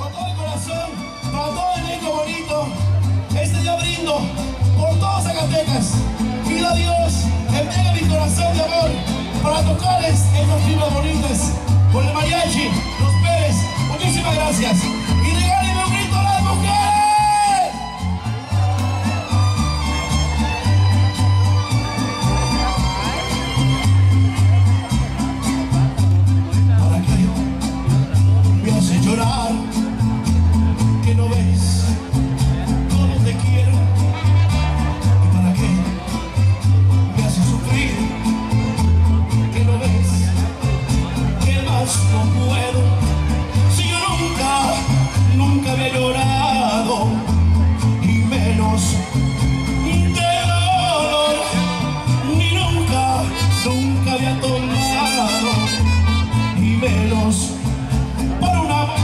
con todo el corazón, para todo el elenco bonito. Este día brindo por todos Zacatecas. Pido a Dios que entregue mi corazón de amor para tocarles estas fibras bonitas. Por el mariachi, los Pérez, muchísimas gracias. Y regálenme un grito a las mujeres. ¿Para qué me hace llorar? Que no ves cómo te quiero. ¿Y para qué me hace sufrir? Que no ves que más no puedo. Si yo nunca había llorado, y menos de dolor, ni nunca había tomado, y menos por un amor.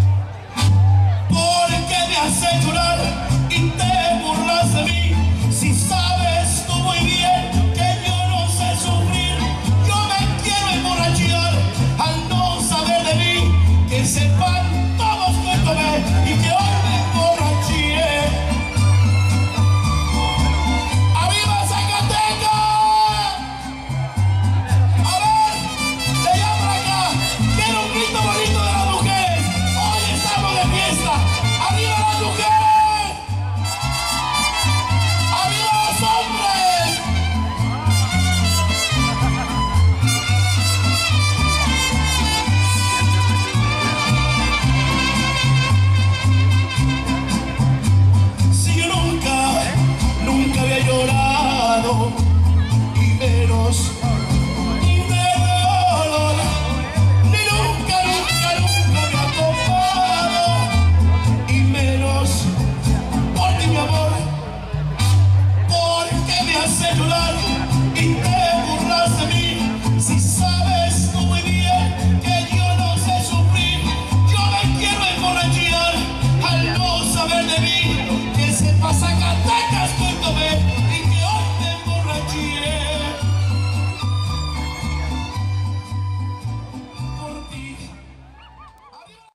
Porque me hace llorar y te burlas de mí, si sabes tú muy bien que yo no sé sufrir. Yo me quiero emborrachar al no saber de mí, que sepan todos que tomé y que hoy me emborraché. ¡Arriba Zacatecas! A ver, de allá para acá, quiero un grito bonito de las mujeres. Hoy estamos de fiesta. ¡Arriba las mujeres! ¡Arriba los hombres! Si yo nunca había llorado, y menos de dolor, ni nunca había tomado, y menos por ti, mi amor. Porque me hace llorar